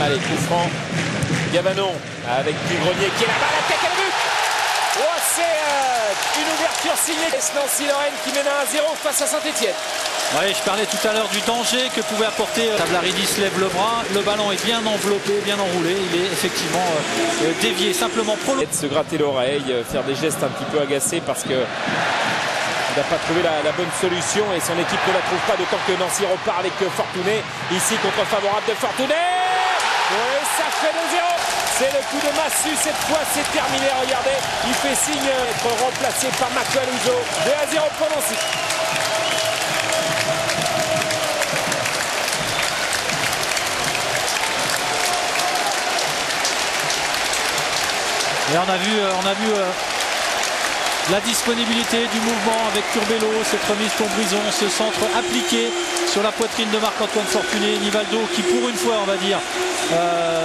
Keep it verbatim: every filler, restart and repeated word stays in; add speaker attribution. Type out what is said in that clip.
Speaker 1: Allez, coup franc. Gavanon avec Dugrenier qui est là-bas, la tête et le but. Oh, c'est euh, une ouverture signée Nancy-Lorraine qui mène à un zéro face à Saint-Etienne.
Speaker 2: Oui, je parlais tout à l'heure du danger que pouvait apporter Tavlaridis. Lève le bras, le ballon est bien enveloppé, bien enroulé, il est effectivement euh, dévié, simplement prolongé.
Speaker 1: Se gratter l'oreille, faire des gestes un petit peu agacés parce que il n'a pas trouvé la, la bonne solution et son équipe ne la trouve pas, d'autant que Nancy repart avec Fortuné. Ici, contre favorable de Fortuné. Oui, ça fait deux zéro. C'est le coup de massue, cette fois c'est terminé. Regardez, il fait signe d'être remplacé par Macaluso. deux à zéro pour Nancy.
Speaker 2: Et on a vu, on a vu euh, la disponibilité du mouvement avec Turbello, cette remise pour Brison, ce centre appliqué sur la poitrine de Marc-Antoine Fortuné. Nivaldo qui pour une fois, on va dire, euh,